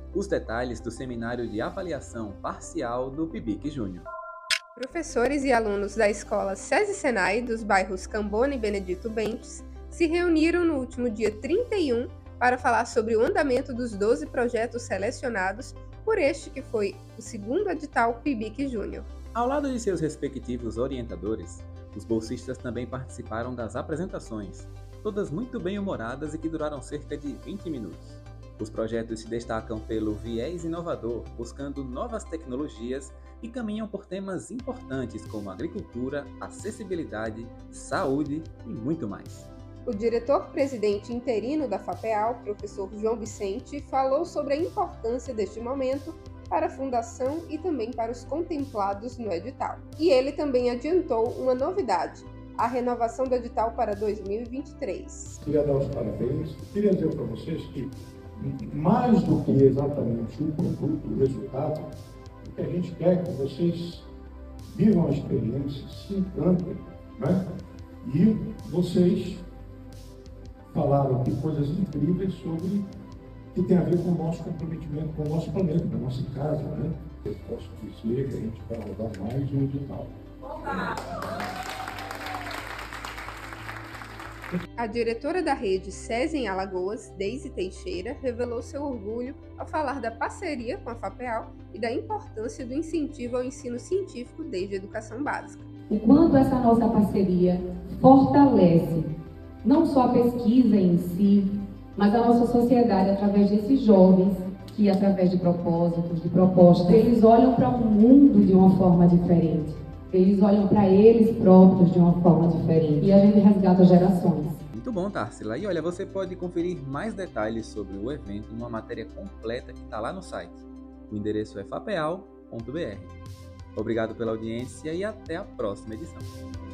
os detalhes do seminário de avaliação parcial do PIBIC Júnior. Professores e alunos da escola SESI Senai dos bairros Cambona e Benedito Bentes se reuniram no último dia 31 para falar sobre o andamento dos 12 projetos selecionados por este que foi o segundo edital PIBIC Júnior. Ao lado de seus respectivos orientadores, os bolsistas também participaram das apresentações, todas muito bem-humoradas e que duraram cerca de 20 minutos. Os projetos se destacam pelo viés inovador, buscando novas tecnologias e caminham por temas importantes como agricultura, acessibilidade, saúde e muito mais. O diretor-presidente interino da FAPEAL, professor João Vicente, falou sobre a importância deste momento para a Fundação e também para os contemplados no edital. E ele também adiantou uma novidade, a renovação do edital para 2023. Queria dar os parabéns, queria dizer para vocês que mais do que exatamente o produto, o resultado, o que a gente quer é que vocês vivam a experiência, se encantem, né? E vocês falaram aqui coisas incríveis sobre que tem a ver com o nosso comprometimento com o nosso planeta, com a nossa casa, né? Eu posso dizer que a gente vai rodar mais um edital. A diretora da rede SESI em Alagoas, Deise Teixeira, revelou seu orgulho ao falar da parceria com a FAPEAL e da importância do incentivo ao ensino científico desde a educação básica. O quanto essa nossa parceria fortalece não só a pesquisa em si, mas a nossa sociedade através desses jovens que, através de propósitos, de propostas, eles olham para o mundo de uma forma diferente. Eles olham para eles próprios de uma forma diferente. E a gente resgata gerações. Muito bom, Tarsila. E olha, você pode conferir mais detalhes sobre o evento numa matéria completa que está lá no site. O endereço é fapeal.br. Obrigado pela audiência e até a próxima edição.